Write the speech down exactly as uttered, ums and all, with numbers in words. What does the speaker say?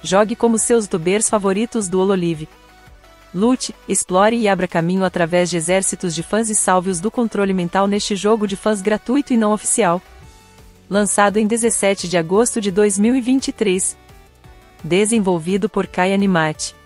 Jogue como seus youtubers favoritos do Hololive. Lute, explore e abra caminho através de exércitos de fãs e salve-os do controle mental neste jogo de fãs gratuito e não oficial. Lançado em dezessete de agosto de dois mil e vinte e três. Desenvolvido por Kai Animate.